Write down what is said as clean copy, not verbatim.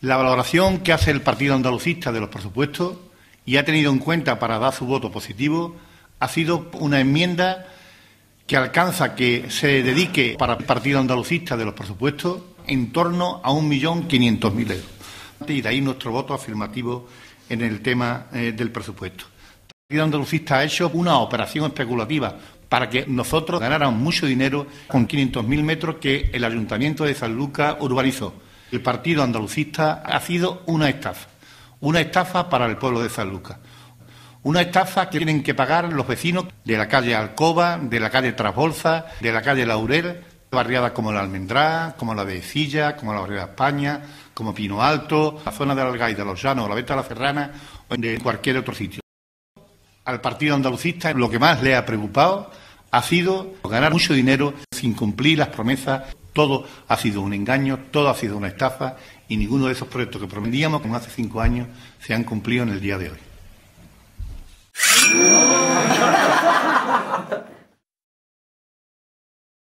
La valoración que hace el Partido Andalucista de los presupuestos y ha tenido en cuenta para dar su voto positivo ha sido una enmienda que alcanza que se dedique para el Partido Andalucista de los presupuestos en torno a 1.500.000 euros. Y de ahí nuestro voto afirmativo en el tema del presupuesto. El Partido Andalucista ha hecho una operación especulativa para que nosotros ganáramos mucho dinero con 500.000 metros que el Ayuntamiento de Sanlúcar urbanizó. El Partido Andalucista ha sido una estafa para el pueblo de Sanlúcar. Una estafa que tienen que pagar los vecinos de la calle Alcoba, de la calle Trasbolsa, de la calle Laurel, barriadas como la Almendrá, como la de Silla, como la barriada España, como Pino Alto, la zona del Algaida, Los Llanos, la Veta de la Ferrana o de cualquier otro sitio. Al Partido Andalucista lo que más le ha preocupado ha sido ganar mucho dinero sin cumplir las promesas. Todo ha sido un engaño, todo ha sido una estafa y ninguno de esos proyectos que prometíamos como hace 5 años se han cumplido en el día de hoy.